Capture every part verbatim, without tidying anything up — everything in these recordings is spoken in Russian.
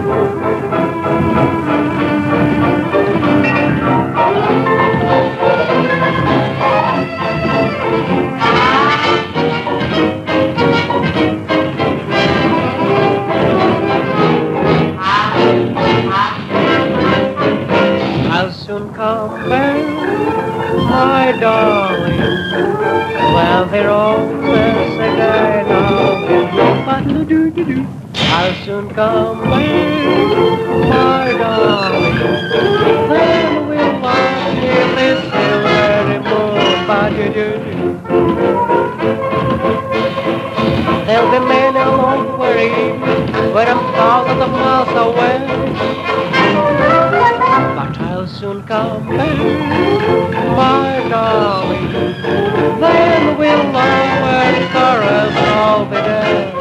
I'll soon come back, my darling. Well, they're always a guy now in the do do do. I'll soon come back, my darling. Then we'll lie in this silvery moon, ba do do do. There'll be many a long worry when I'm thousands of miles away. But I'll soon come back, my darling. Then we'll know where sorrows all be dead.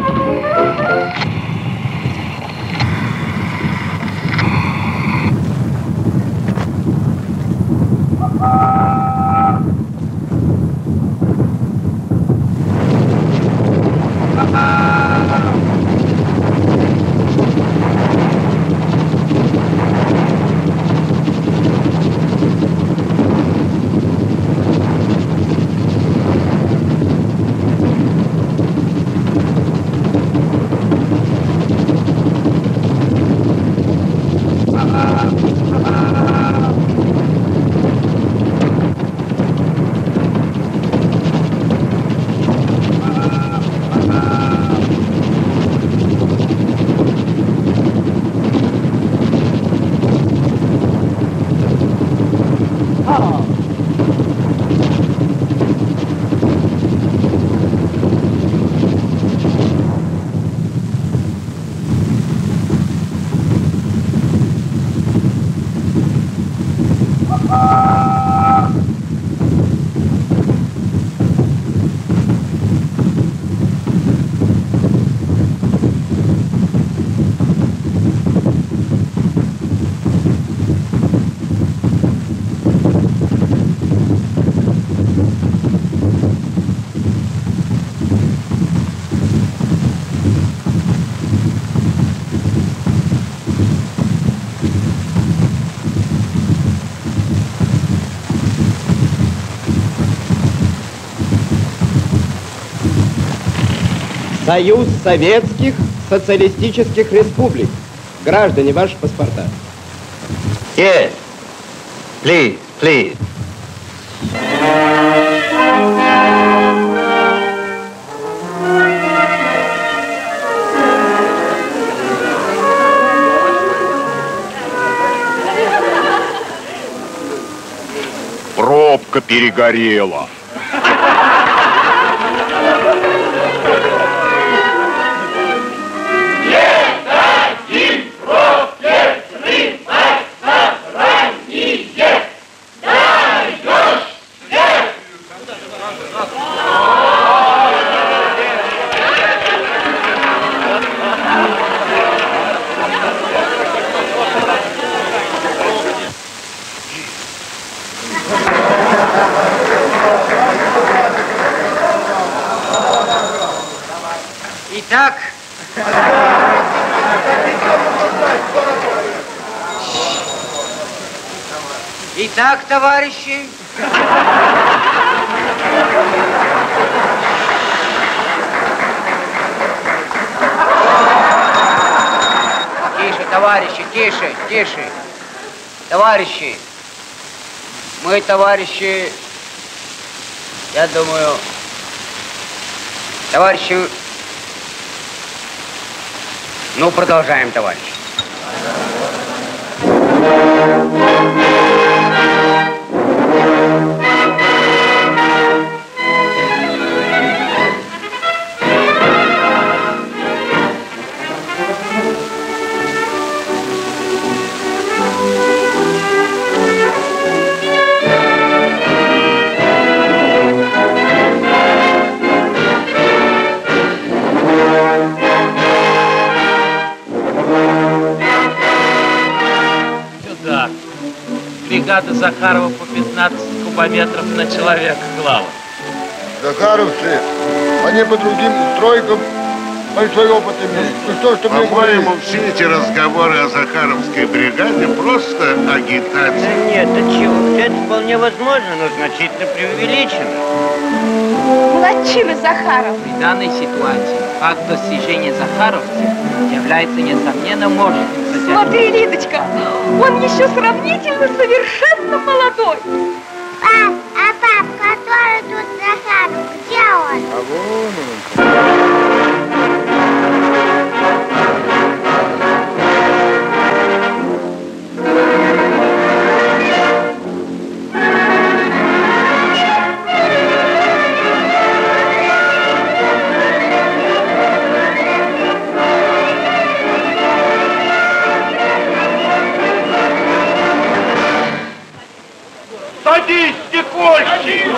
Союз Советских Социалистических Республик. Граждане, ваши паспорта. Yes. Please, please. Пробка перегорела. Итак, Итак, товарищи, тише, товарищи, тише, тише, товарищи, мы, товарищи, я думаю, товарищи, ну, продолжаем, товарищи. Бригада Захарова по пятнадцать кубометров на человека, глава. Захаровцы, они по другим стройкам большой опыт имеет. Ну что ж ты мне говоришь? По-моему, все эти разговоры о Захаровской бригаде просто Да агитация. нет, да чего? Это вполне возможно, но значительно преувеличено. Молодчина Захаров. В данной ситуации факт достижения захаровцев является, несомненно, множественным. Смотри, Лидочка, он еще сравнительно совершенно молодой. Пап, а пап, который тут Захаров, где он? А вон он. Садись, Никольчик!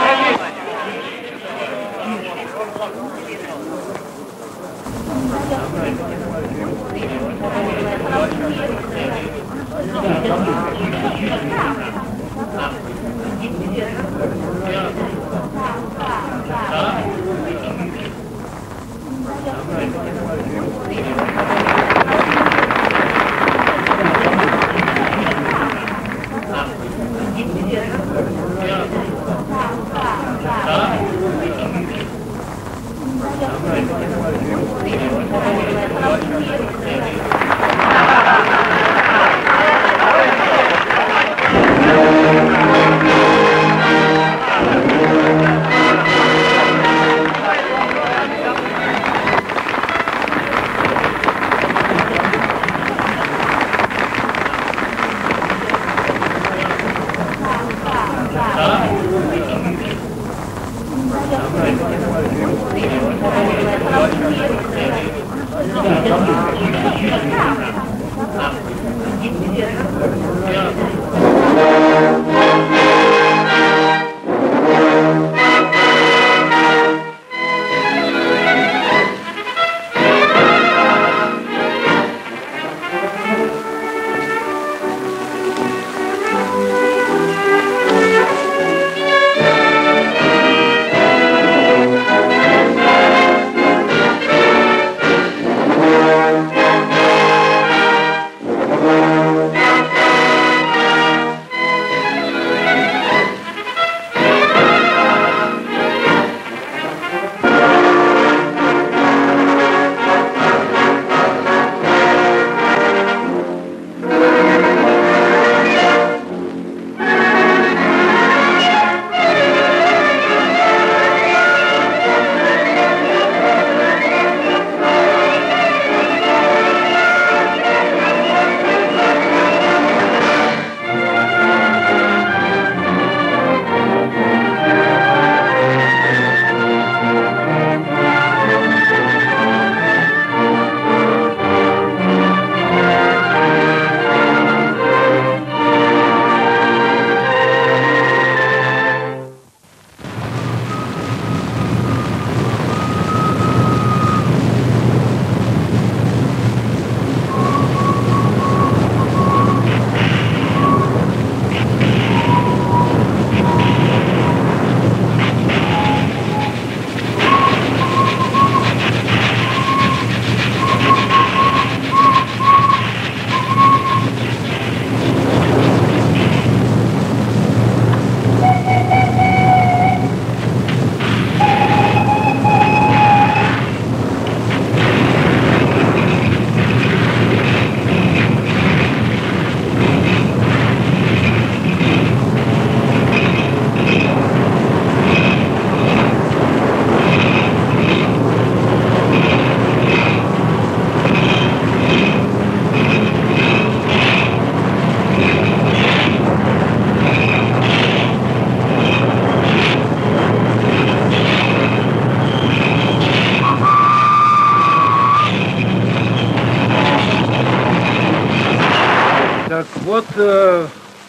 Вот э,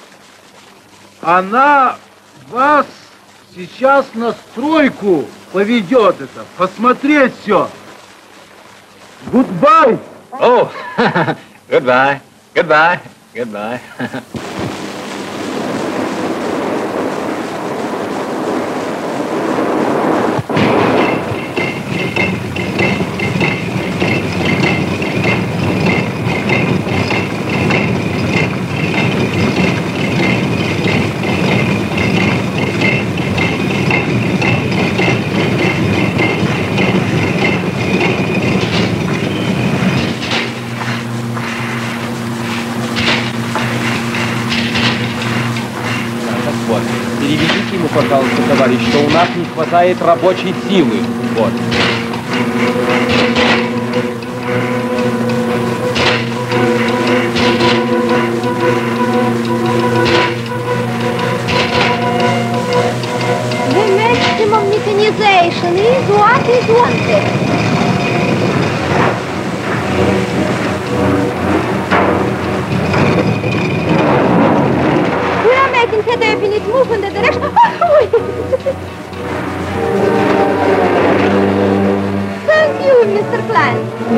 она вас сейчас на стройку поведет это, посмотреть все. Goodbye. Oh, goodbye, goodbye, goodbye. Вот. Переведите ему, пожалуйста, товарищ, что у нас не хватает рабочей силы. Вот. The maximum mechanization is what is wanted. We are making head definite move in the direction. Thank you, мистер Klein.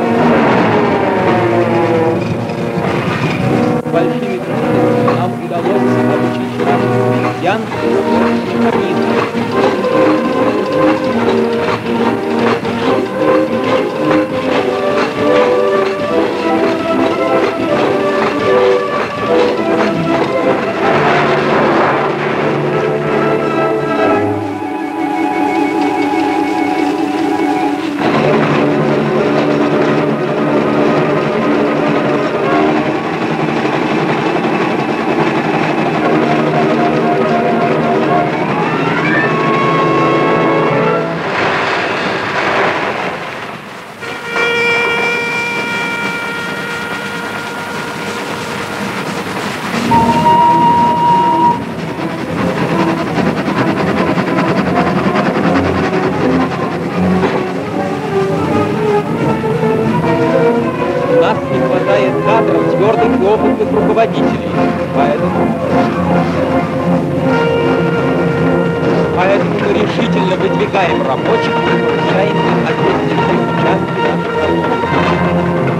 Большими трудностями нам удалось обучить наших крестьян руководителей. Поэтому, поэтому мы решительно выдвигаем рабочих и повышаем их ответственность в участке наших работ.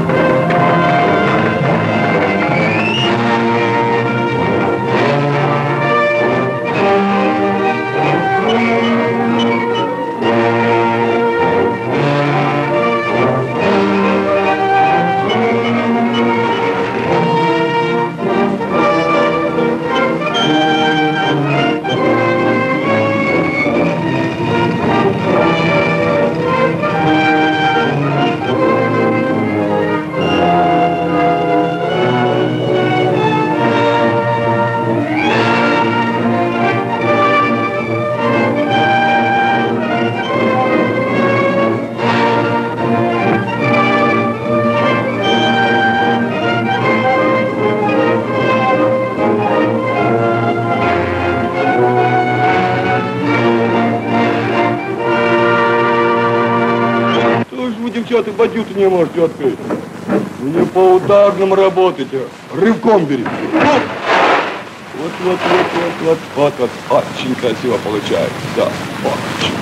Девчата, бадью-то не можете открыть. Вы не по ударным работаете, рывком берите. Вот, вот, вот, вот, вот, вот, вот, вот, очень красиво получается. Да, очень.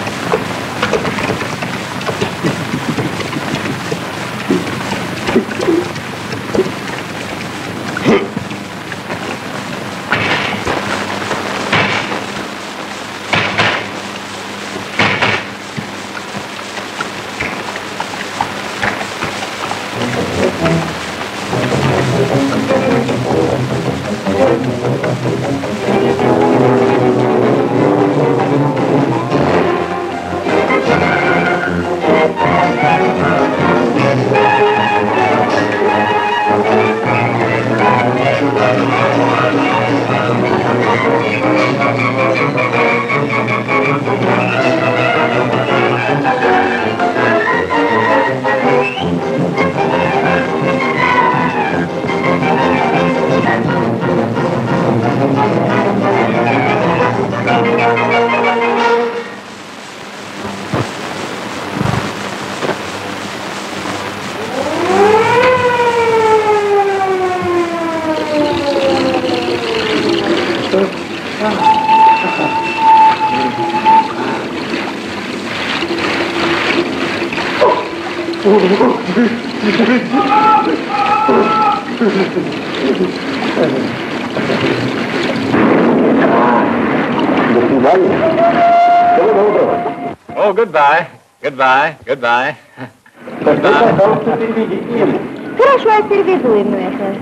Oh, goodbye. Goodbye. Goodbye. Goodbye. Хорошо, я переведу ему это.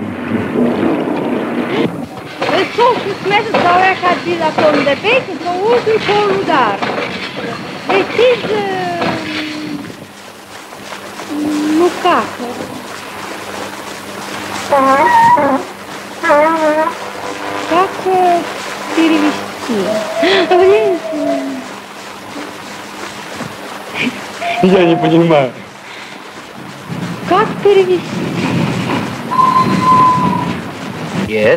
Слушай, месяц давай ходил о том до песни, но узкий полудар. Ведь из... Ну как? Как перевести? Я не понимаю. Как перевести? Yes?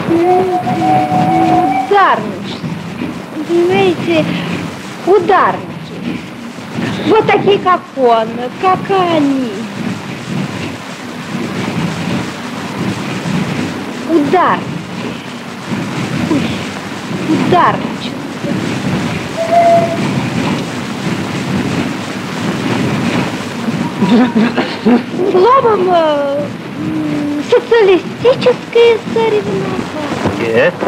Ударничество. Понимаете, ударники. Вот такие, как он, как они. Ударники. Ой, ударничество. Словом, э, социалистическое соревнование. Yes?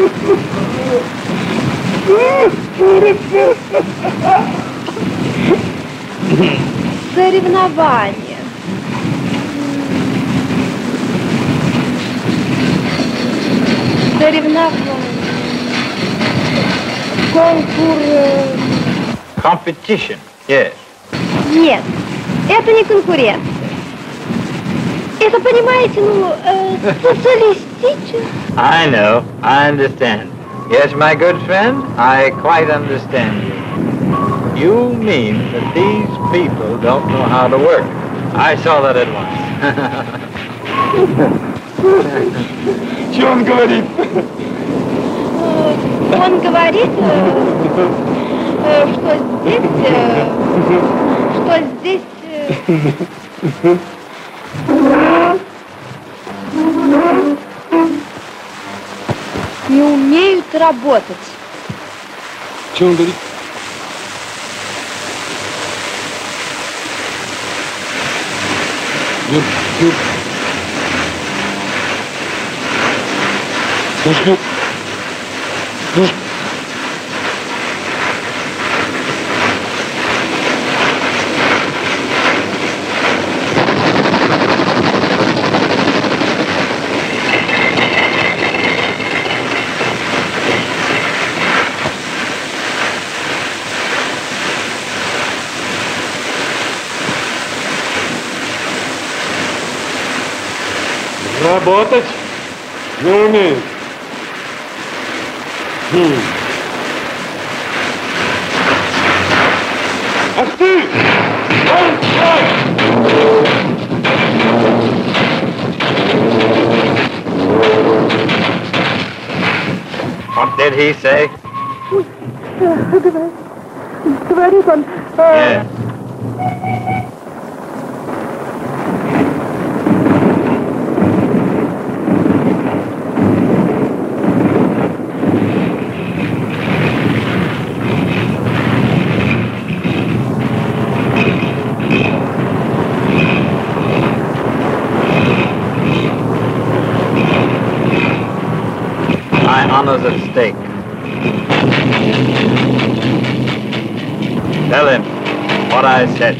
Соревнование. Соревнование. Конкур... Competition. Yes. Нет, это не конкуренция. Это, понимаете, ну, э, социалистическое. I know. I understand. Yes, my good friend, I quite understand you. You mean that these people don't know how to work. I saw that at once. Что он говорит? Он говорит, э, э, что здесь, э, что здесь... Э, не умеют работать. Что он говорит? Юр, Юр. Слушай, Юр. Слушай. Работать не умеет. Хм. Ах ты! What did he say? Говорит он... Yes. My honor's at stake. Tell him what I said.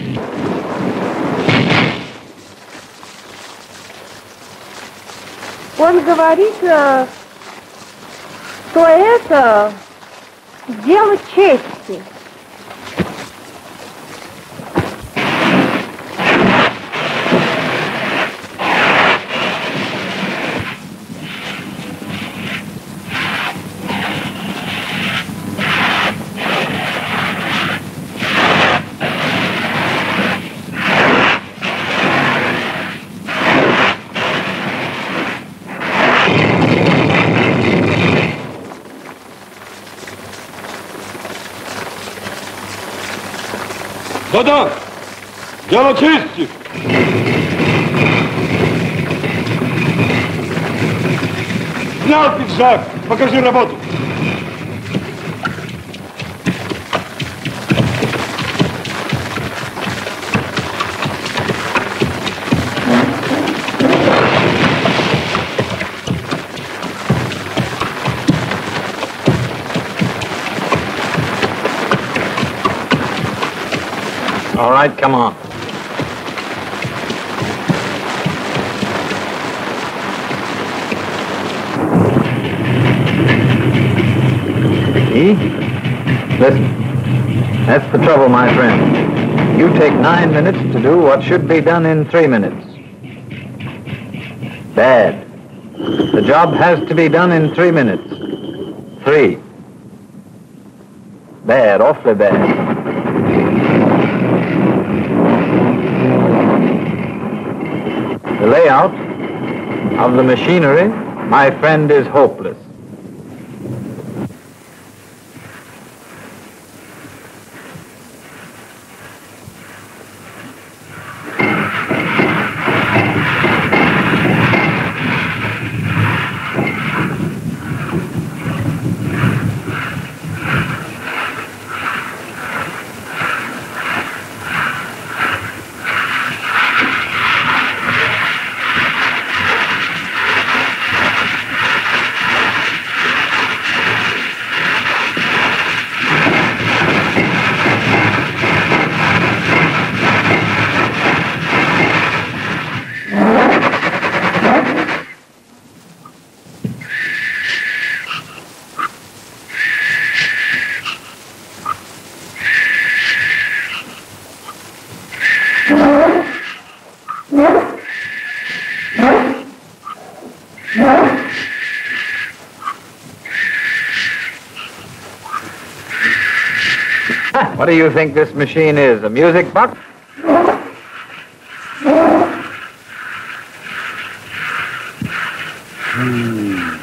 Он говорит, э, что это дело чести. Да-да, дело чести. Снял пиджак, покажи работу. All right, come on. See? Listen. That's the trouble, my friend. You take nine minutes to do what should be done in three minutes. Bad. The job has to be done in three minutes. Three. Bad, awfully bad. layout of the machinery, my friend is hopeless. What do you think this machine is, a music box? Hmm.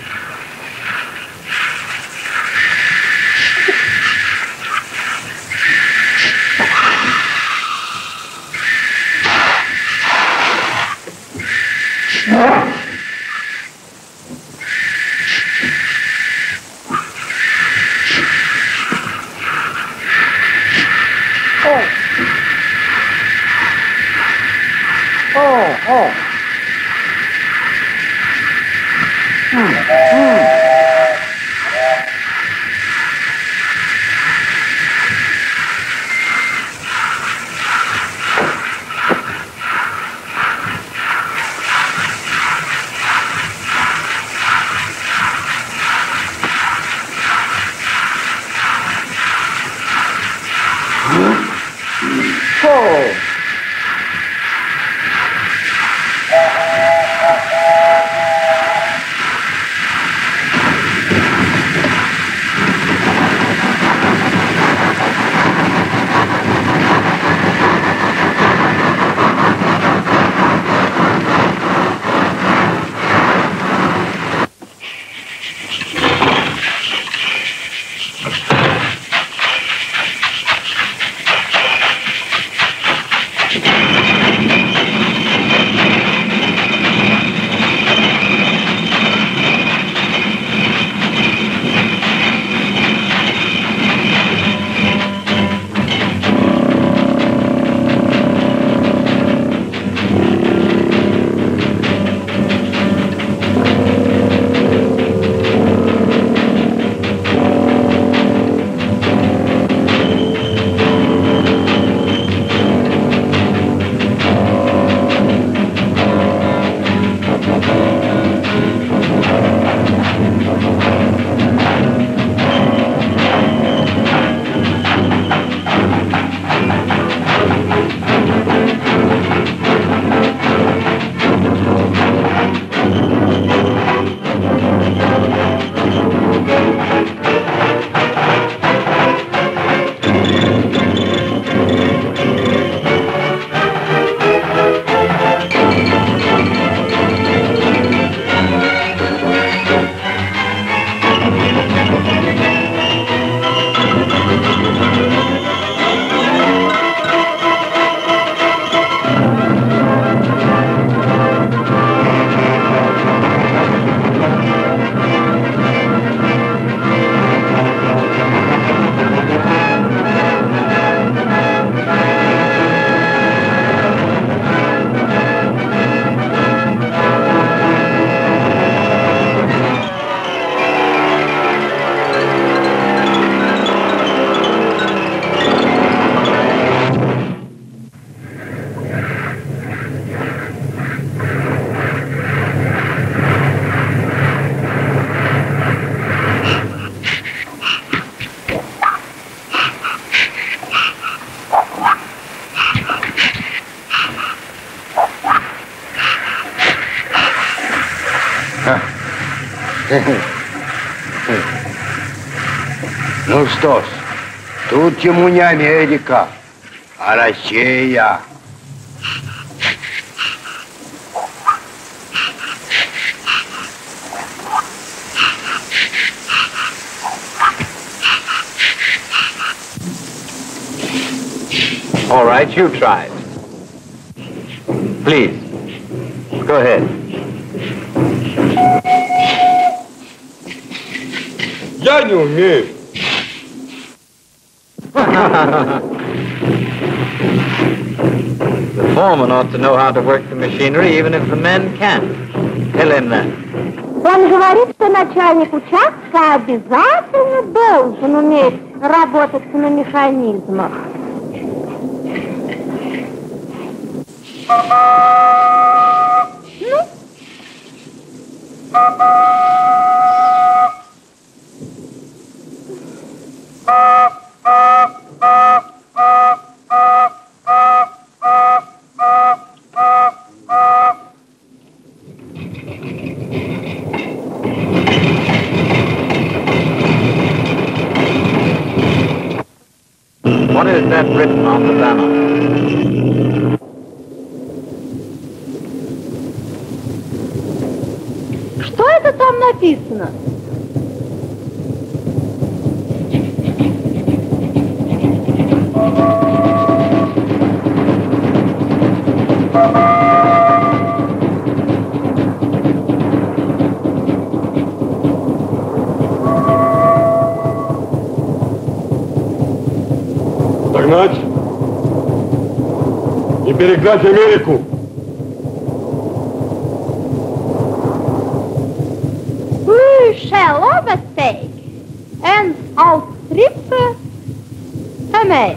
Ну что ж, тут ему не Америка, а Россия. All right, you try it. Please, go ahead. Я не умею. The foreman ought to know how to work the machinery, even if the men can't. Tell him that. Он говорит, что начальник участка обязательно должен уметь работать на механизмах. Ну? What is that written on the banner? Что это там написано? Догнать и перегнать Америку. We shall overtake and outstrip America.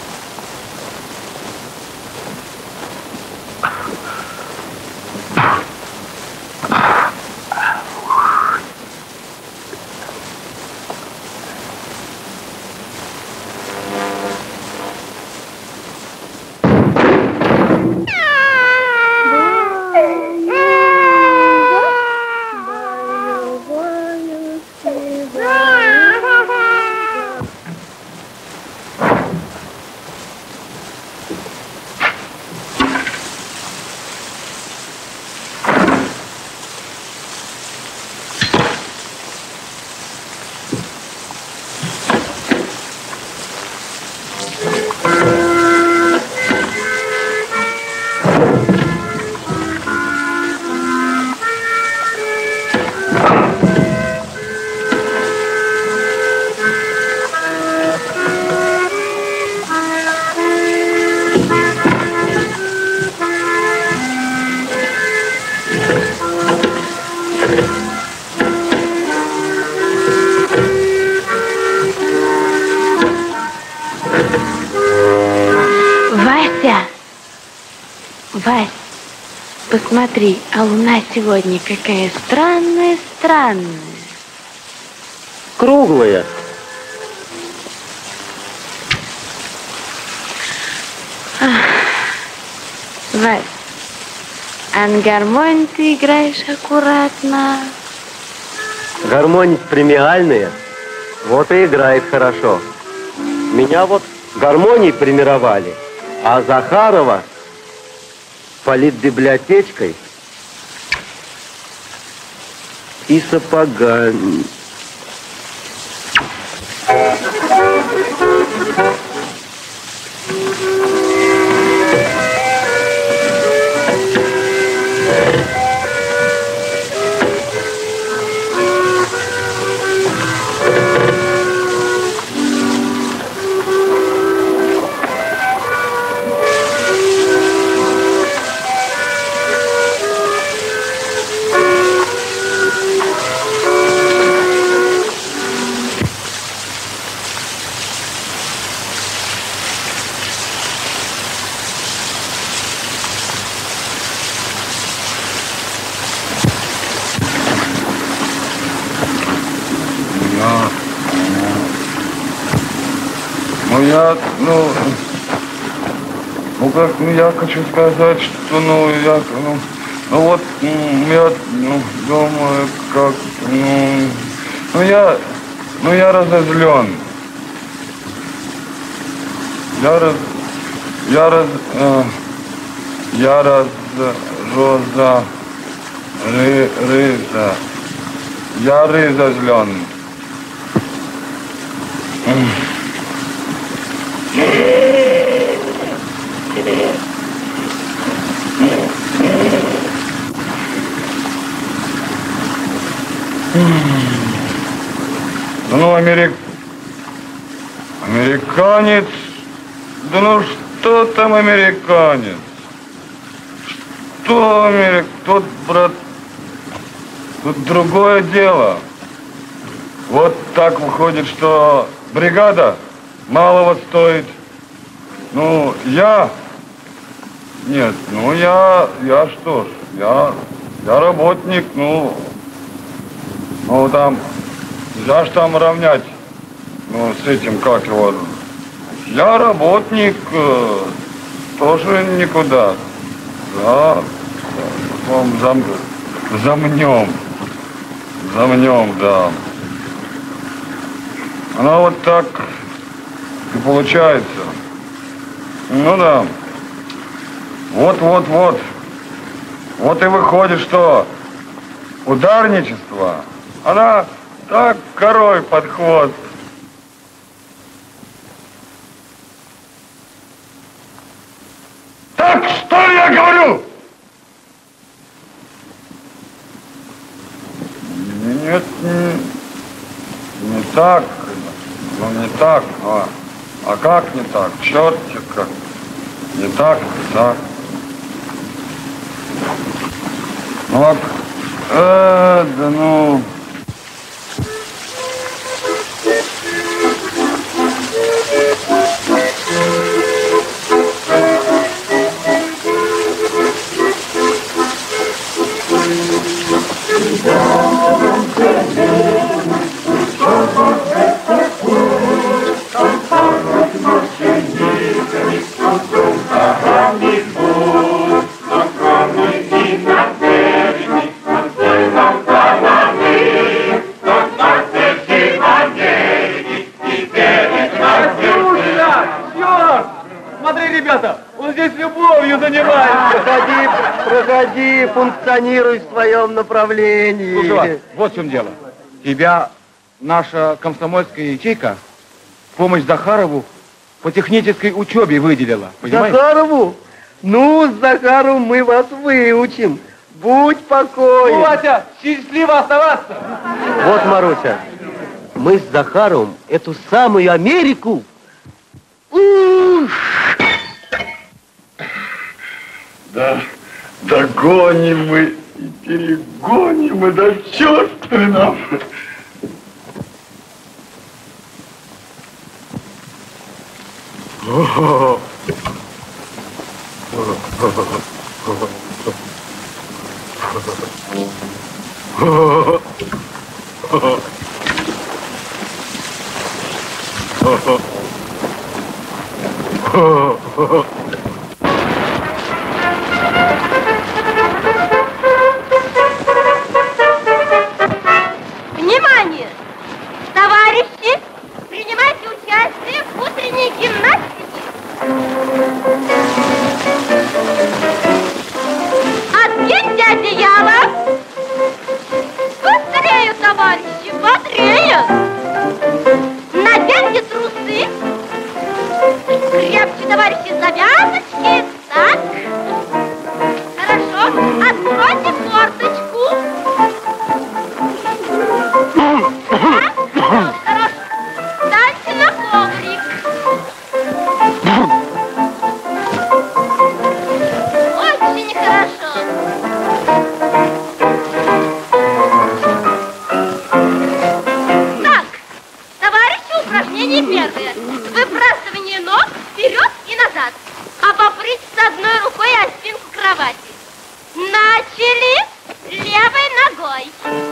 Ah! Вась, посмотри, а луна сегодня какая странная, странная. Круглая. Вась, а на гармонии ты играешь аккуратно. Гармонии премиальные, вот и играет хорошо. Меня вот гармонии премировали, а Захарова политбиблиотечкой и сапогами. Я, ну, ну как, ну я хочу сказать, что, ну, я, ну, ну вот, я, ну, думаю, как, ну, ну я, ну я разозлен. Я раз, я раз, э, я раз, роза, ры, рыза, я разозлен. Да ну, америк... американец, да ну что там американец? Что америк... Тут, брат, тут другое дело. Вот так выходит, что бригада малого стоит. Ну, я... Нет, ну я... Я что ж, я... Я работник, ну... Ну, там... Нельзя ж там равнять, ну, с этим, как его... Я работник, э, тоже никуда. Да, вам зам... замнем. Замнем, да. Она вот так и получается. Ну да. Вот-вот-вот. Вот и выходит, что ударничество, она так корой под хвост. Так что ли я говорю? Нет, не, не так. Ну не так. А, а как не так? Чертика. Не так, не так. Ну вот, э, да ну... Проходи, функционируй в своем направлении. Слушай, вот в чем дело. Тебя наша комсомольская ячейка в помощь Захарову по технической учебе выделила. Понимаешь? Захарову? Ну, с Захаровым мы вас выучим. Будь покоен. Ну, Вася, счастливо оставаться. Вот, Маруся, мы с Захаровым эту самую Америку... Да, догоним мы и перегоним мы, да черт ты нам. Внимание! Товарищи, принимайте участие в утренней гимнастике. Откиньте одеяло. Быстрее, товарищи, бодрее. Наденьте трусы. Крепче, товарищи, завязочки. Так. Хорошо. Откройте форточку. Так. Хорошо. Встаньте на коврик. Очень хорошо. Так, товарищи, упражнение первое. Выбрасывание ног вперед и назад. Обопрись с одной рукой о спинку кровати. Начали левой ногой.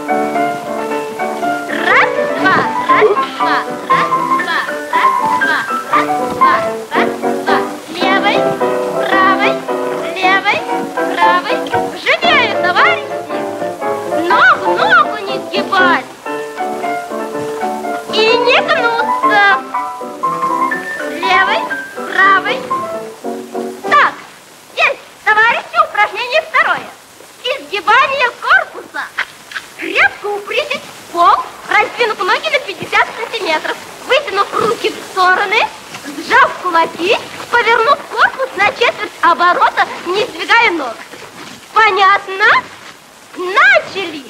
Раз, два, раз, два, раз, два, раз, два, раз, два, раз, два. Левой, правой, левой, правой. Живее, товарищи. Ногу, ногу не сгибать. И не гнуться. Левой, правой. Так, есть, товарищи, упражнение второе. Изгибание корпуса. Крепко упритесь в пол, раздвинув ноги на пятьдесят сантиметров, вытянув руки в стороны, сжав кулаки, повернув корпус на четверть оборота, не сдвигая ног. Понятно? Начали!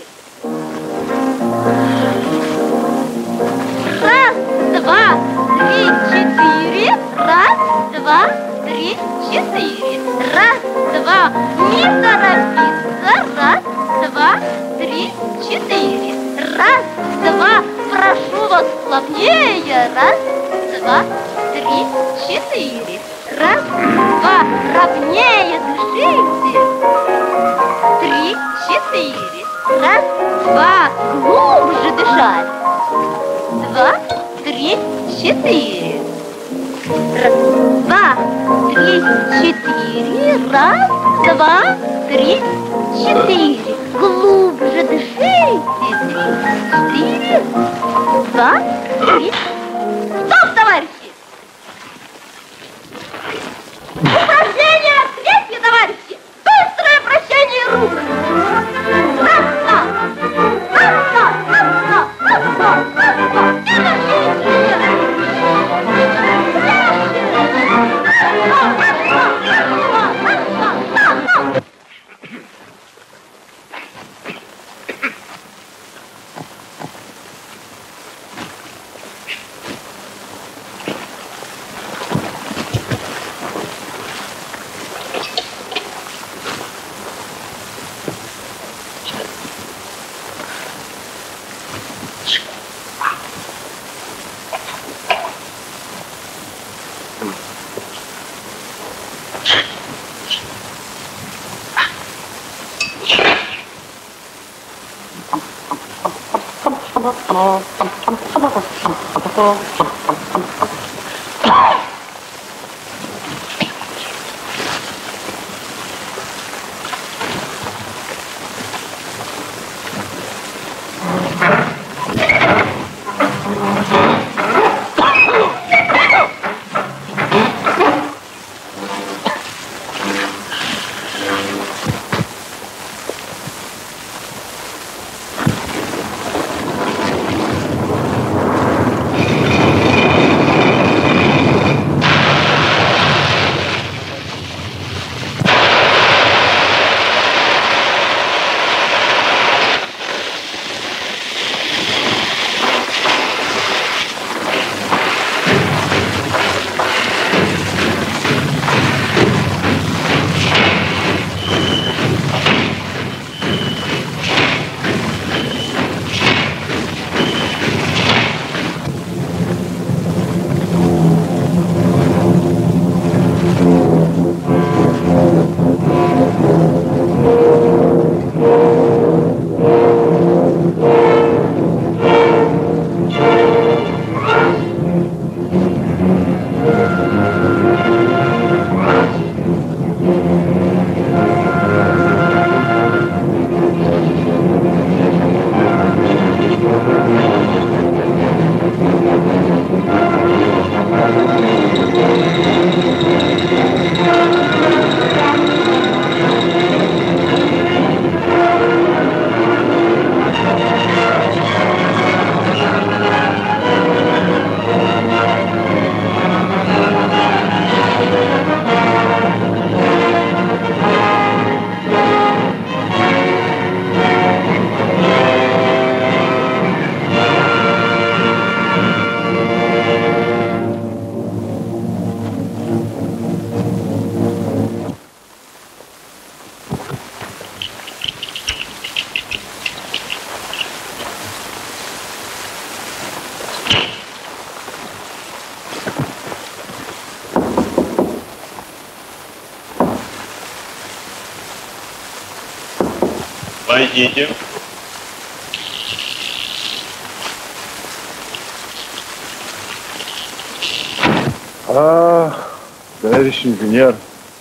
Раз, два, три, четыре. Раз, два, три, четыре. Раз, два, не торопиться. Раз, два, три, четыре. Раз, два, прошу вас плавнее. Раз, два, три, четыре. Раз, два, ровнее дышите. Три, четыре. Раз, два, глубже дышать. Два, три, четыре. Раз, два, три, четыре. Раз, два, три, четыре. Глубже дышите. Три, четыре. Два, три. Стоп, товарищи! Упражнение третье, товарищи! Быстрое вращение рук! Раз, два! Раз, два! Раз, два! Раз, два! Раз, два! Держите! Войдите. А, товарищ инженер,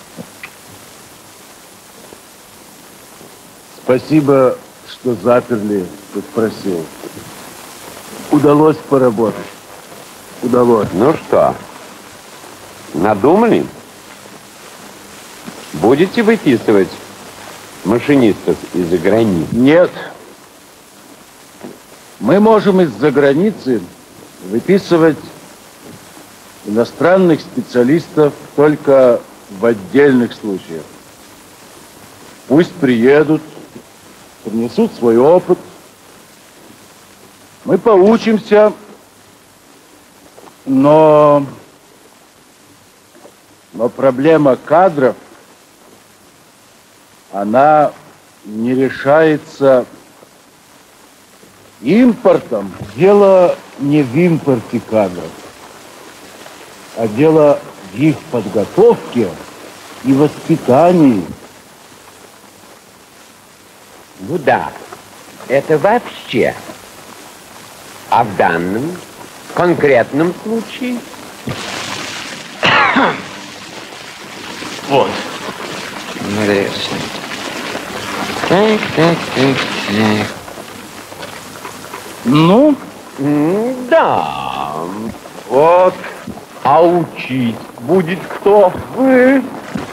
спасибо, что заперли, как просил. Удалось поработать. Удалось. Ну что, надумали? Будете выписывать машинистов из-за границы? Нет. Мы можем из-за границы выписывать иностранных специалистов только в отдельных случаях. Пусть приедут, принесут свой опыт. Мы поучимся, но, но проблема кадров, она не решается импортом. Дело не в импорте кадров, а дело в их подготовке и воспитании. Ну да, это вообще. А в данном конкретном случае? Вот. Интересно. Так, так, так, так. Ну? Да. Вот. А учить будет кто? Вы.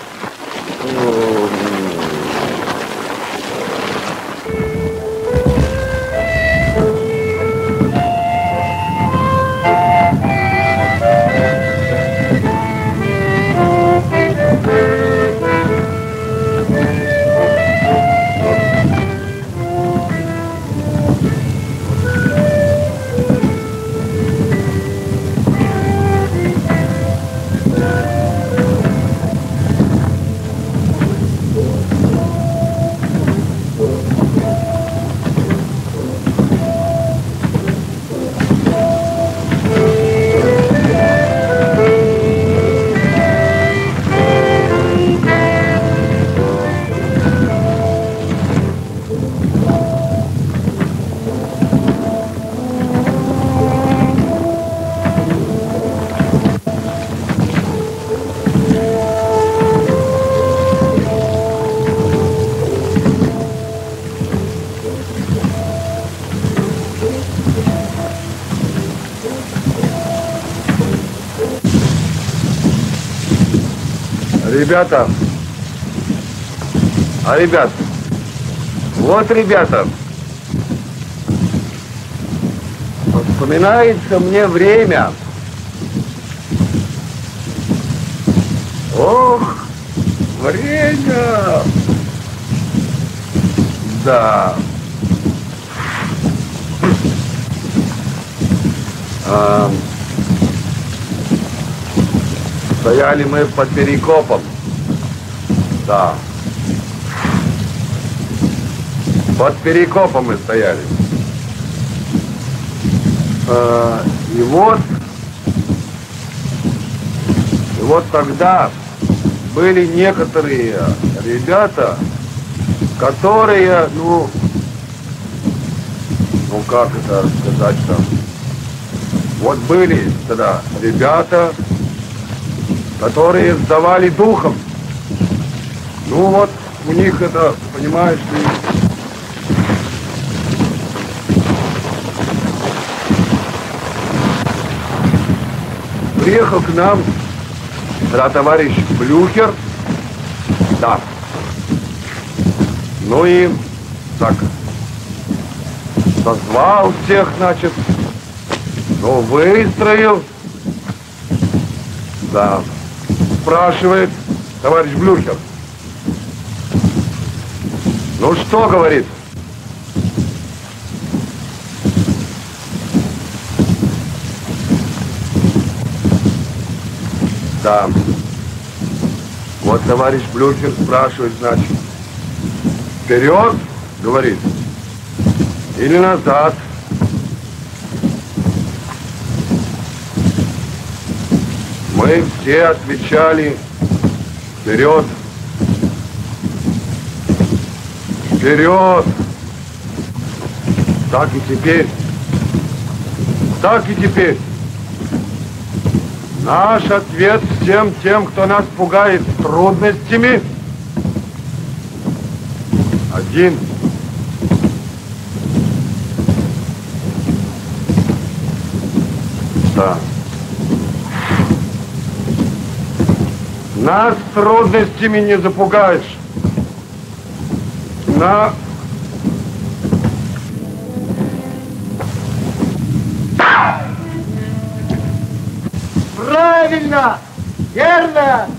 Ребята, а ребят, вот ребята, вспоминается мне время. Ох, время! Да. А, стояли мы под Перекопом. Да. Под Перекопом мы стояли. А, и вот, и вот тогда были некоторые ребята, которые, ну, ну как это сказать-то, вот были тогда ребята, которые сдавали духом. Ну вот у них это, понимаешь ли, приехал к нам да, товарищ Блюхер, да. Ну и так созвал всех, значит, ну выстроил, да, спрашивает товарищ Блюхер. Ну что, говорит? Да. Вот товарищ Блюхер спрашивает, значит, вперед, говорит, или назад? Мы все отвечали вперед. Вперед! Так и теперь. Так и теперь. Наш ответ всем тем, кто нас пугает трудностями, один. Да. Нас трудностями не запугаешь. На... Правильно! Верно!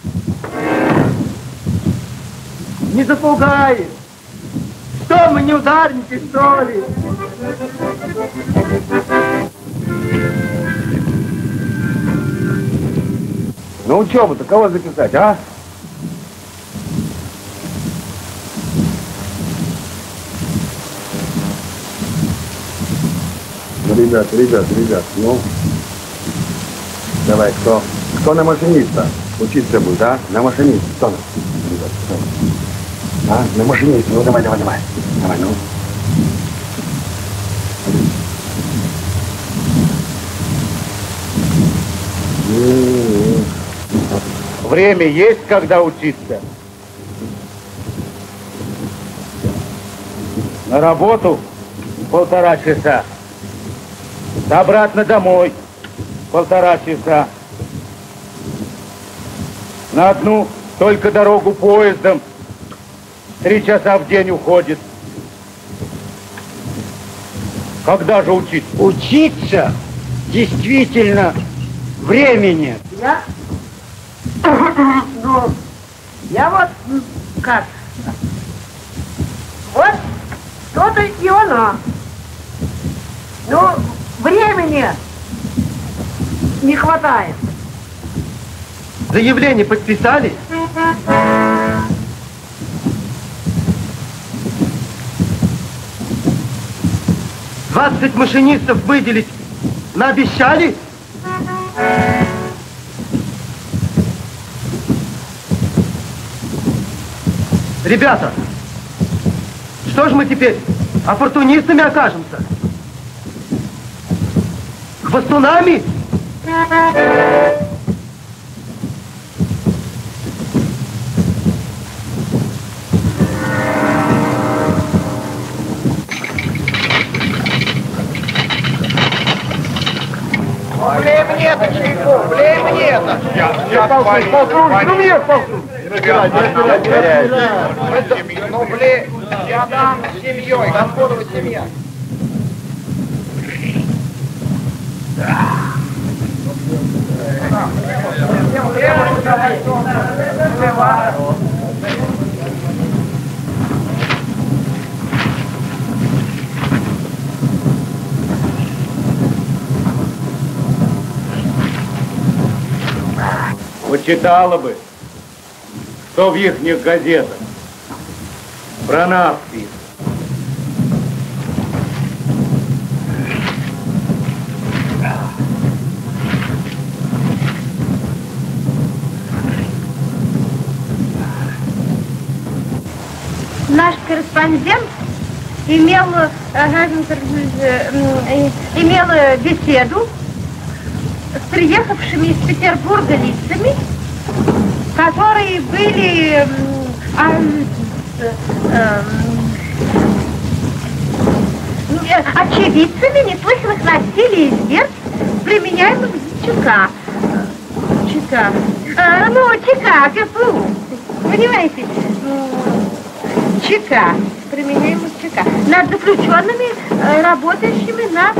Не запугаешь! Что, мы не ударники, что ли? На учебу-то кого записать, а? Ребят, ребят, ребят, ну... Давай, кто? Кто на машиниста? Учиться будет, а? На машиниста. Кто? Ребят, кто? А? На машиниста. Ну, давай, давай, давай. Давай, ну. Время есть, когда учиться? На работу полтора часа. Обратно домой полтора часа. На одну только дорогу поездом три часа в день уходит. Когда же учиться? Учиться действительно времени. Я? Ну, я вот как? Вот то-то и оно. Ну, времени не хватает. Заявление подписали? двадцать машинистов выделить наобещали? Ребята, что ж мы теперь оппортунистами окажемся? Хвостунами? Времени это, Чайков, времени это. Я ползу, ползу, ну мне ползу. Ну, блин, я дам с семьей, Господова семья. Почитала бы, что в ихних газетах про нас пишут. Наш корреспондент имел, э, э, имел беседу с приехавшими из Петербурга лицами, которые были э, э, э, э, очевидцами неслыханных насилий и зверств, применяемых в ЧК. ЧК. Э, ну, ЧК, КФУ. Понимаете? ЧК. Применяемых в ЧК. Над заключенными, э, работающими на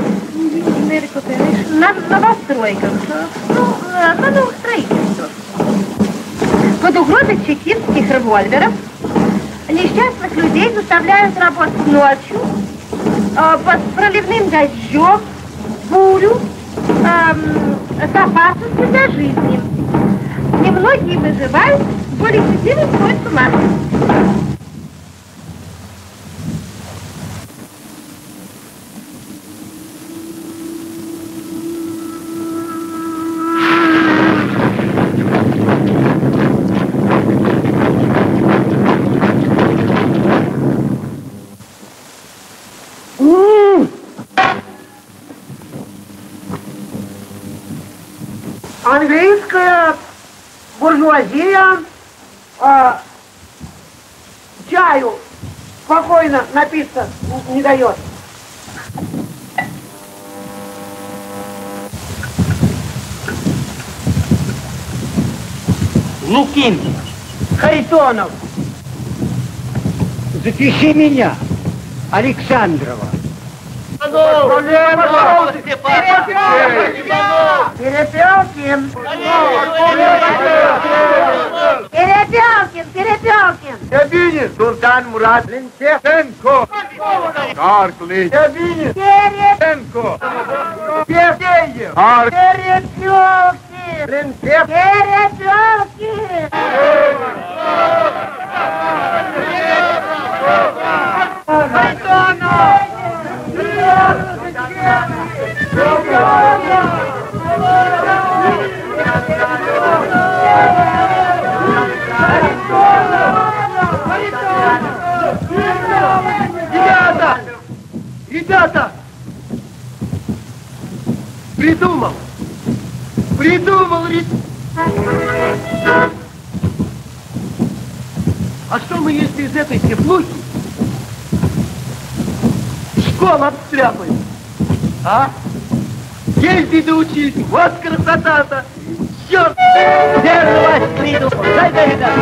на новостройках, ну, на новых строительствах. Под угрозой чекистских револьверов несчастных людей заставляют работать ночью, э, под проливным дождем, бурю, э, с опасностью для жизни. Немногие выживают, более счастливых сходят с ума. Ooh. чаю спокойно напиться не дает. Лукин, Харитонов, запиши меня, Александрова. Перепелкин! Перепелкин, Перепелкин! Ябинин, Султан Мурат Линченко! Карклин!Ябинин! Перепенко! Перепеев! Перепелкин! Линченко! Перепелкин! Харитонов! Ребята! Ребята! Придумал! Придумал! ре- А что мы, если из этой теплухи школу обстряпаем? А? Ездить да учить! Вот красота-то! Черт! Верно вас придумал! Дай, дай, дай!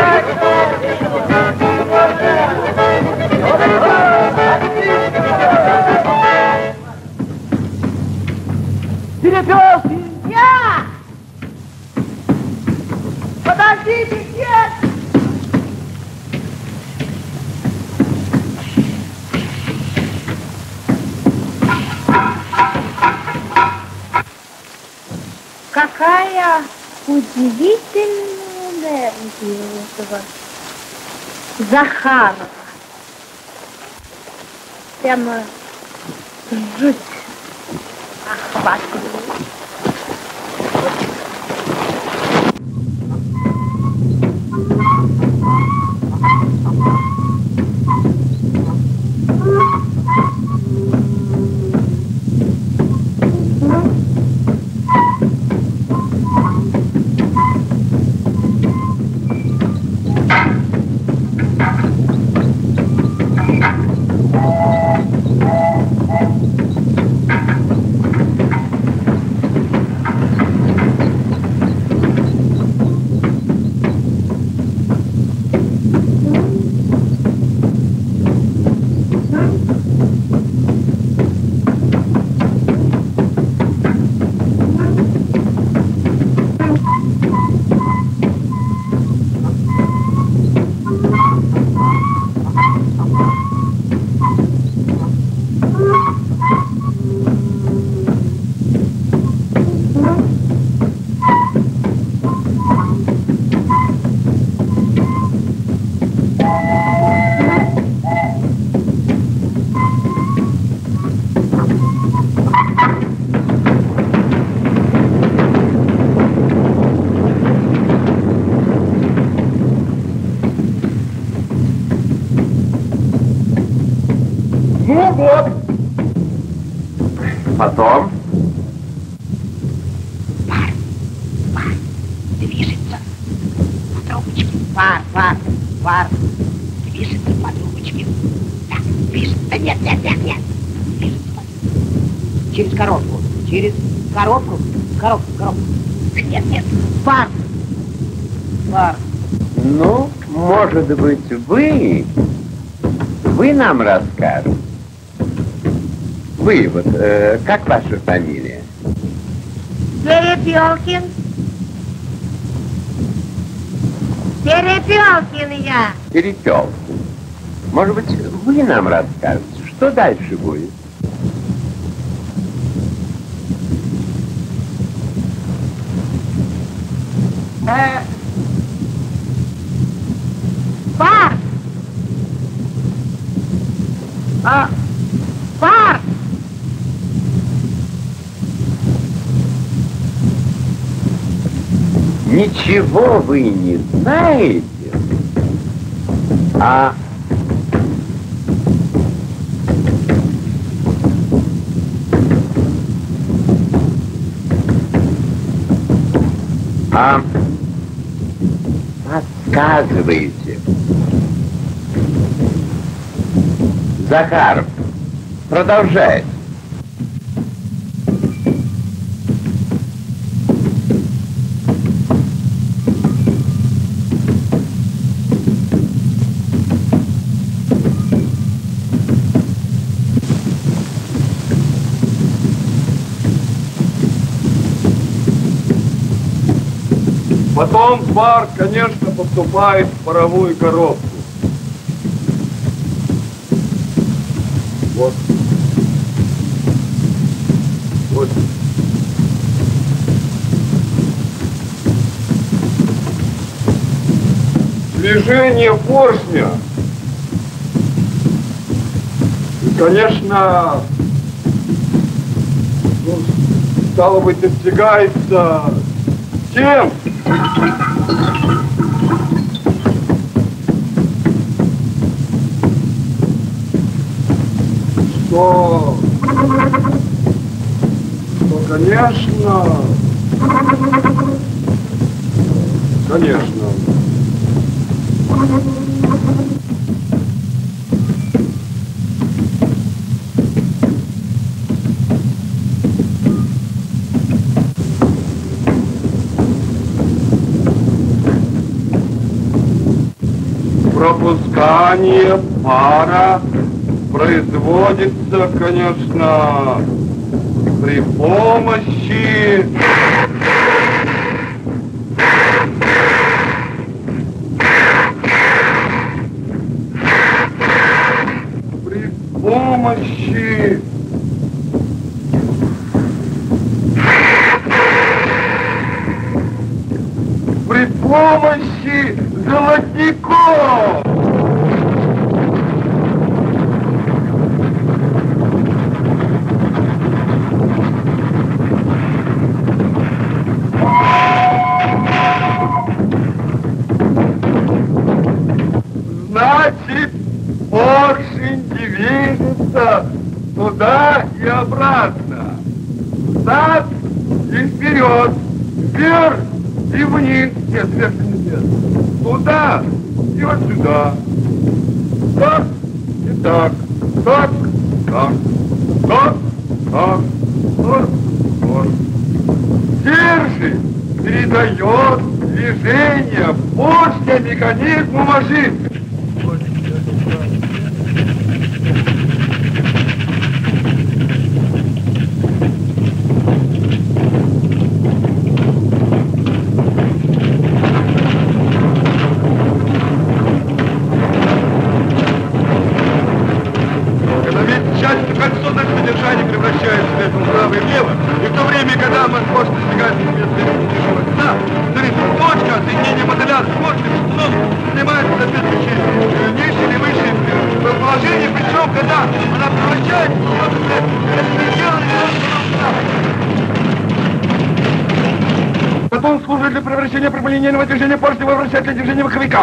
Перепелки! Я! Подождите, нет! Какая удивительная энергия у этого Захарова. Прямо жуть охватывает. Ну вот. Потом. Пар, пар, движется по трубочке. Пар, пар, пар, движется по трубочке. Да, движется. Да нет, нет, нет, нет. Движется по... Через коробку, через коробку, коробку, коробку. Да нет, нет, пар, пар. Ну, может быть, вы... Вы нам расскажете. Вы вот, э, как ваша фамилия? Перепелкин. Перепелкин я. Перепелкин. Может быть, вы нам расскажете, что дальше будет? Э, Пар. а, Пар. Ничего вы не знаете, а... А подсказываете, Захаров, продолжает. Потом пар, конечно, поступает в паровую коробку. Вот. Вот. Движение поршня, и, конечно, ну, стало быть, достигается тем, что, что, конечно, конечно, пропускание пара производится, конечно, при помощи при помощи при помощи золотников. Значит, поршень движется туда и обратно, взад и вперед, вверх и вниз, нет, вверх и вниз, туда и вот сюда, так и так, так, так, так, так, вот, вот. Держит, передает движение поршня механизму машины. Потом служит для превращения прямолинейного движения поршня во вращательное движение маховика.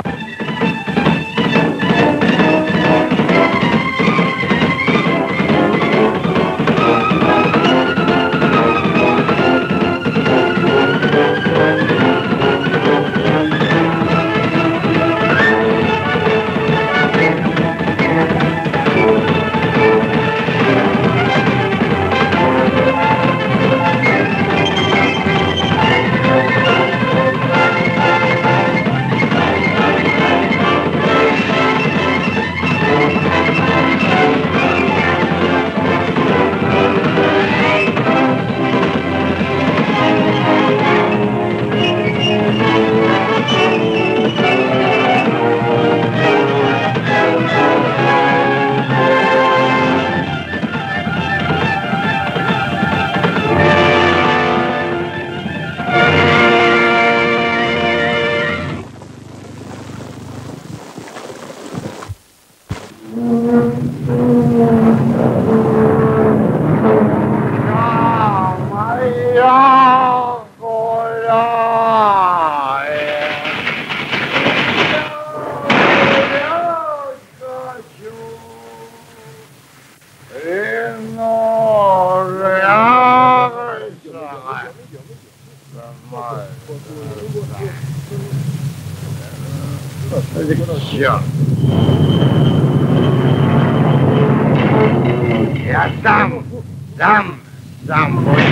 Все. Я сам, сам, сам буду.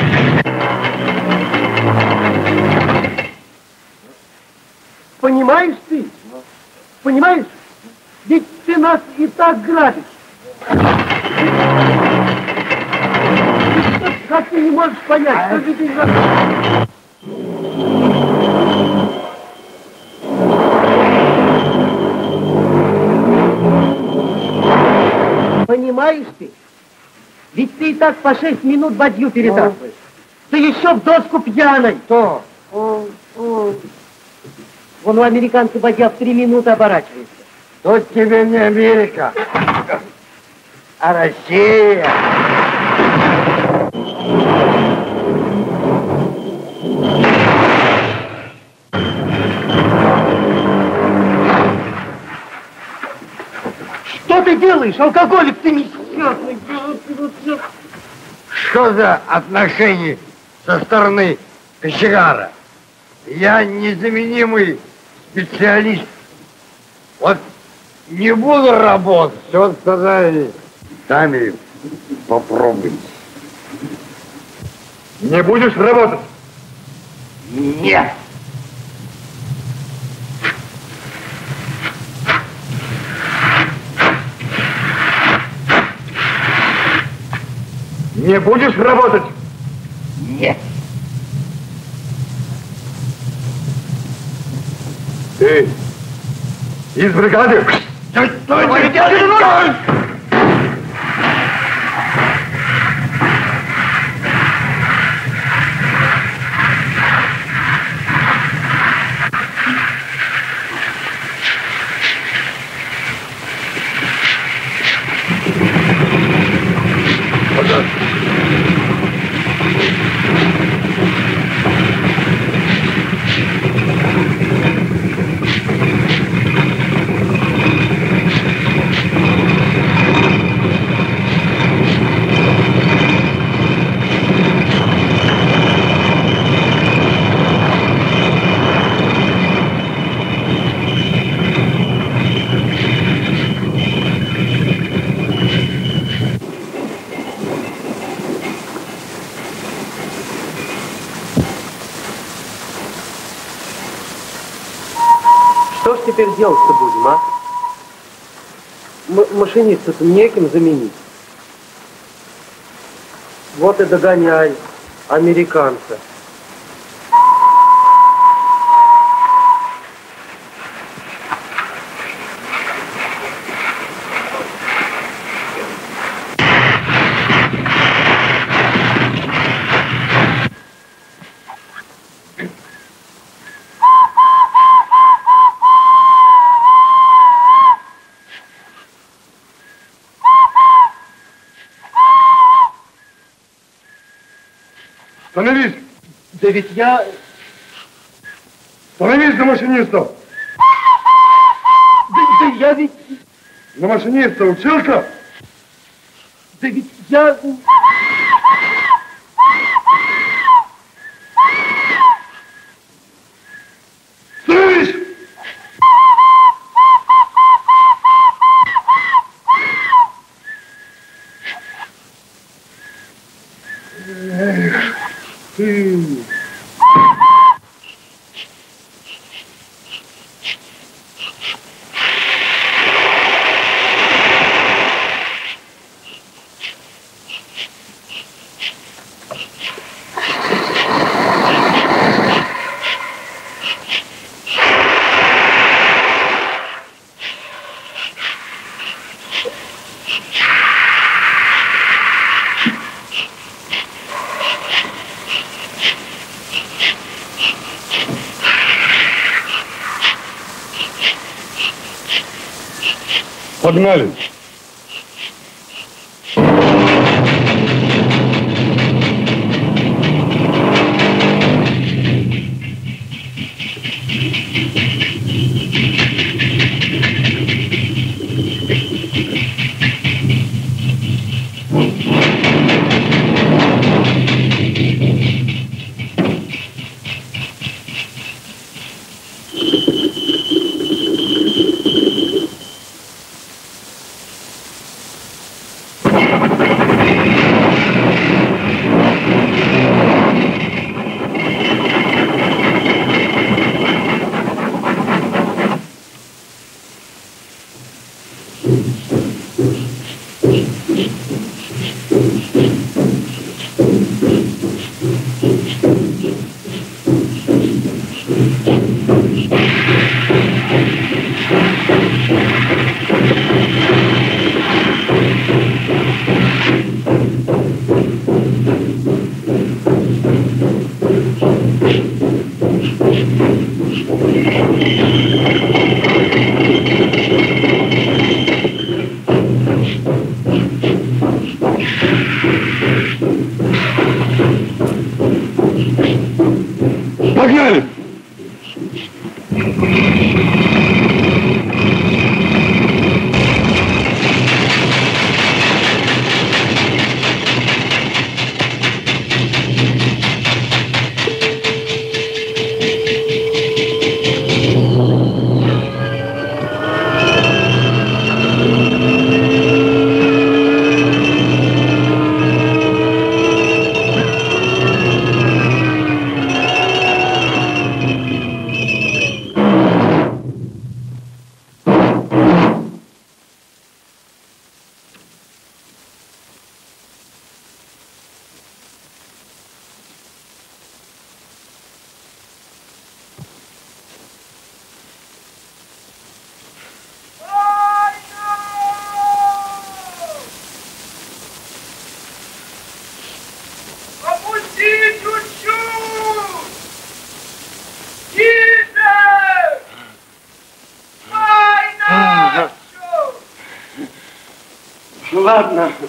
Понимаешь ты? Понимаешь? Ведь ты нас и так грабишь. Как ты не можешь понять, что же ты за... Понимаешь ты? Ведь ты и так по шесть минут бадью перетаскиваешь. Ты еще в доску пьяной. Что? Вон у американца бадья в три минуты оборачивается. Тут тебе не Америка, а Россия. Что ты делаешь, алкоголик, ты несчастный? Что за отношения со стороны кочегара? Я незаменимый специалист. Вот не буду работать, вот сказали. Сами попробуйте. Не будешь работать? Нет. Не будешь работать? Нет. Ты из бригады? Стой, стой, стой, стой! Что ж теперь делать-то будем, а? М- машиниста-то неким заменить. Вот и догоняй американца. Становись! Да ведь я... Становись на машинистов! Да, да я ведь... На машиниста учился? Да ведь я... Становись! Эх ты! Погнали! Погнали! Ладно.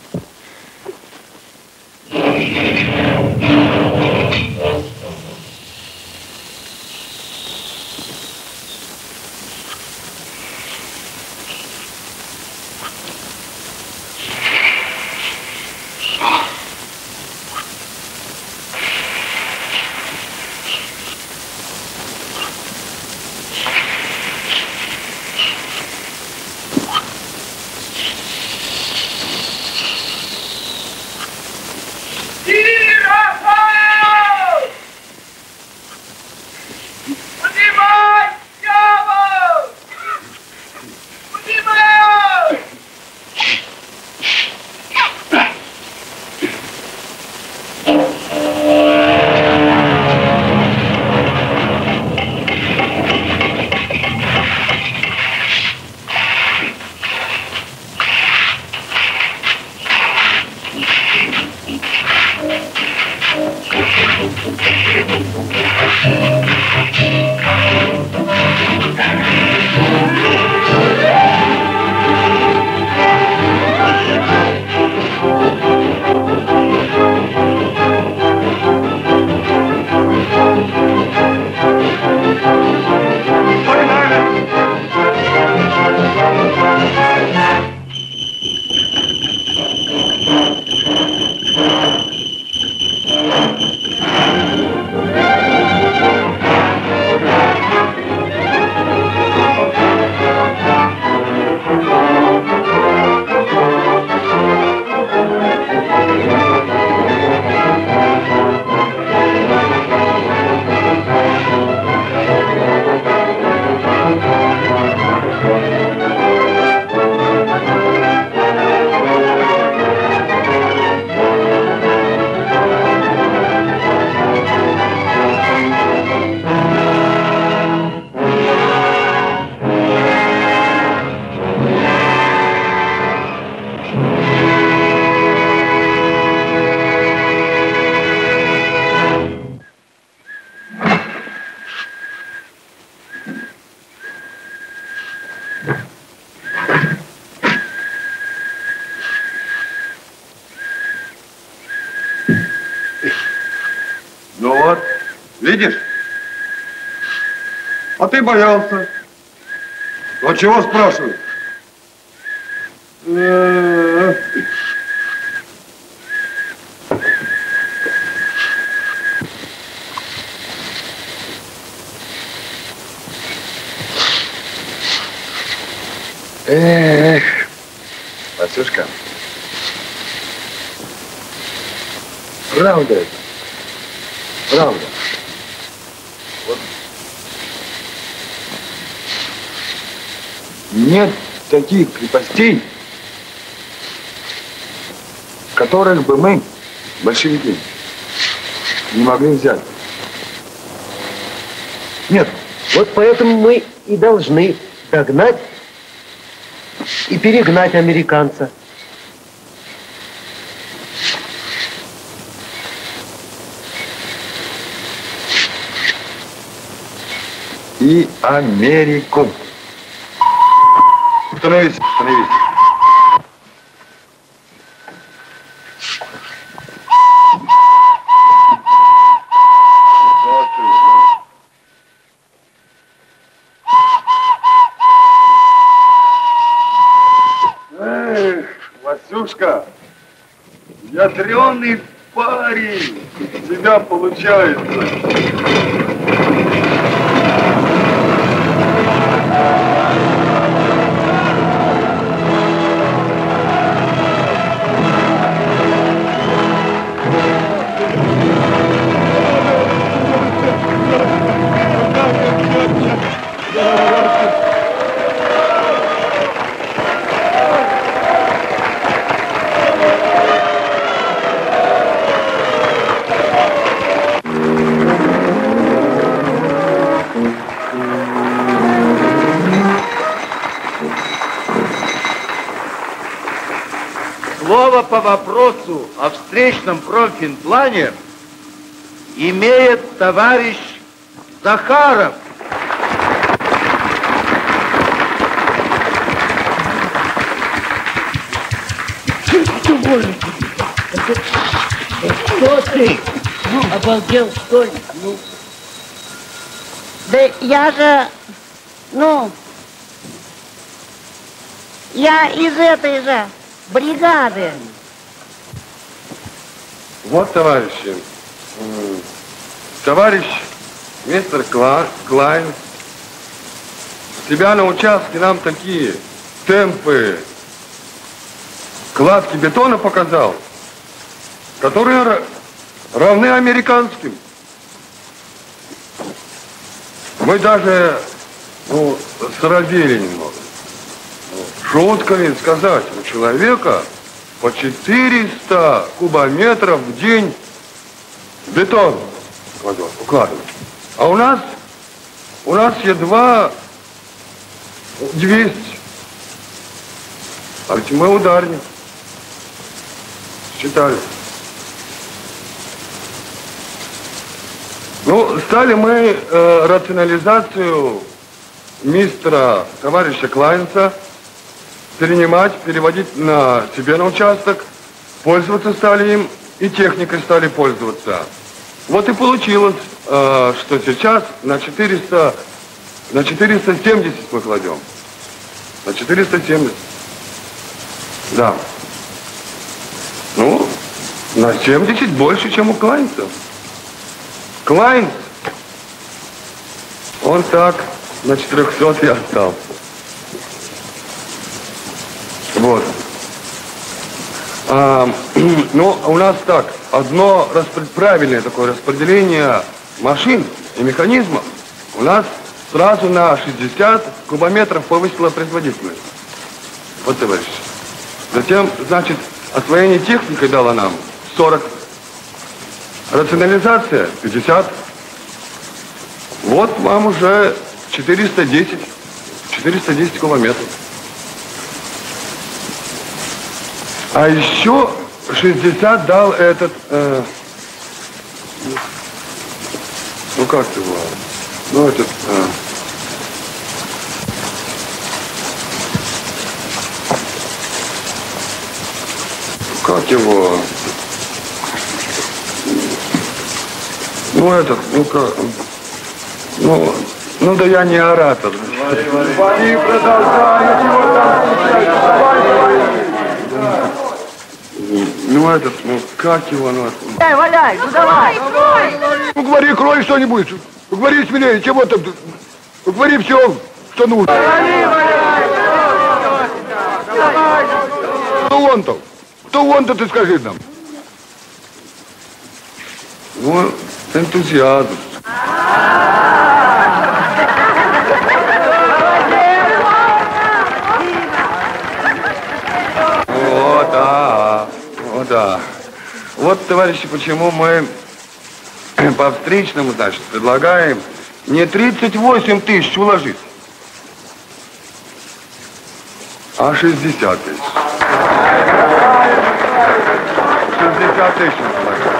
Ну вот, видишь? А ты боялся. Вот чего спрашиваю? Эх, Васюшка, правда это, правда. Вот. Нет таких крепостей, которых бы мы, большевики, не могли взять. Нет, вот поэтому мы и должны догнать и перегнать американца. И Америку. Остановись, остановись. Эх, Васюшка, ядреный парень, у тебя получается. Слово по вопросу о встречном промфинплане имеет товарищ Захаров. Что ты? Ну, обалдел, что ли? Ну. Да я же, ну, я из этой же бригады. Вот, товарищи, товарищ мистер Кла, Клайн, у тебя на участке нам такие темпы кладки бетона показал, которые равны американским. Мы даже, ну, сразили немного. Шутками сказать, у человека по четыреста кубометров в день бетон укладывают. А у нас, у нас едва двести. А ведь мы ударник. Считали. Ну, стали мы э, рационализацию мистера товарища Клайнса перенимать, переводить на себе на участок, пользоваться стали им, и техникой стали пользоваться. Вот и получилось, э, что сейчас на четыреста, на четыреста семьдесят мы кладем. На четыреста семьдесят. Да. Ну, на семьдесят больше, чем у Клайнса. Клайнс, он так на четырехсот и остался. Вот. А, ну, у нас так, одно распри... правильное такое распределение машин и механизмов у нас сразу на шестьдесят кубометров повысила производительность. Вот, товарищи. Затем, значит, освоение техникой дало нам сорок. Рационализация пятьдесят. Вот вам уже четыреста десять. четыреста десять километров. А еще шестьдесят дал этот... Э, ну как его? Ну этот... Э, как его? Ну этот, ну-ка, ну, ну да я не оратор. Вали, продолжай, его там. Ну этот, ну как его, ну... Валяй, валяй, ну давай. Ну говори, крой что-нибудь. Ну говори смелее, чего там? Ну говори все, что нужно. Кто он-то? Кто он-то, ты скажи нам? Ну, энтузиазм. Да. Вот, товарищи, почему мы по встречному, значит, предлагаем не тридцать восемь тысяч уложить, а шестьдесят тысяч. шестьдесят тысяч предлагаем.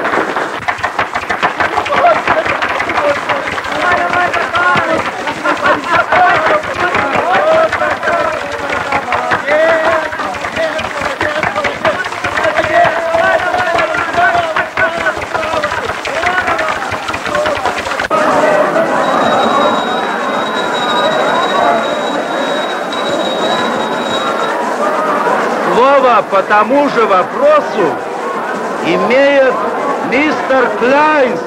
По тому же вопросу имеет мистер Клайнс.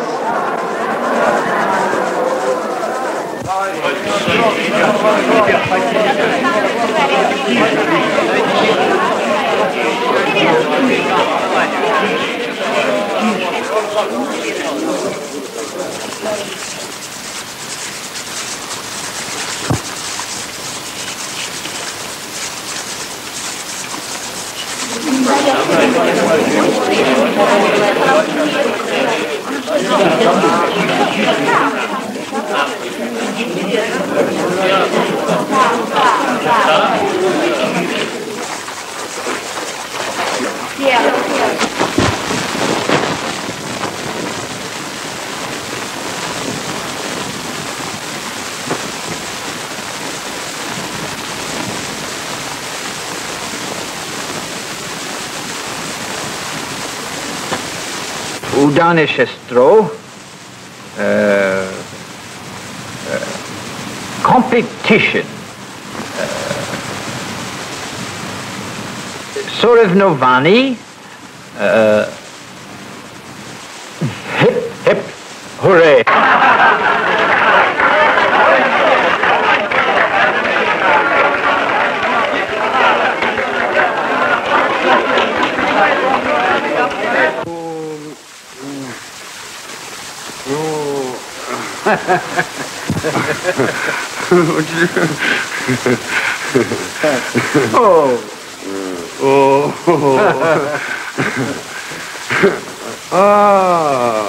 Udane Shestro, uh, uh, competition, uh, Sorevnovani, uh, hip, hip, hooray. Oh. Oh. Ah.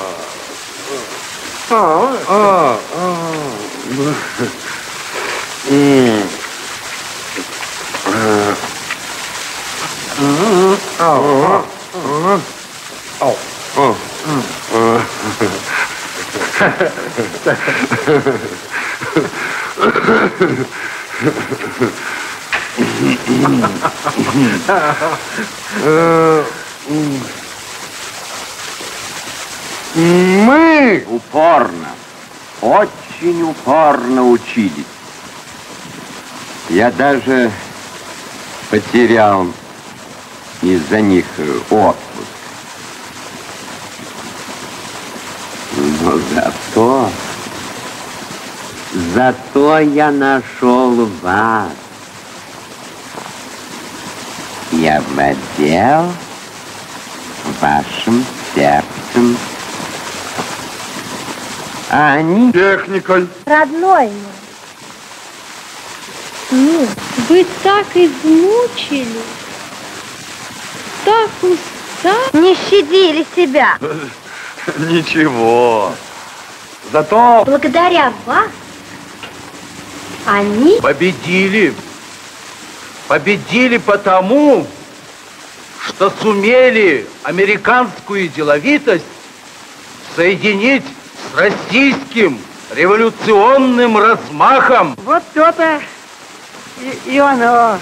Ah. Ah. Mm. Uh. Oh. Oh. Oh. Oh. Uh. Мы упорно, очень упорно учились. Я даже потерял из-за них отпуск. Но зато, зато я нашел вас. Я владел вашим сердцем. А они... Техникой. Родной мой, ну, вы так измучили, так устали. Не щадили себя. Ничего. Зато... Благодаря вас они... Победили. Победили потому, что сумели американскую деловитость соединить с российским революционным размахом. Вот то-то и, и оно.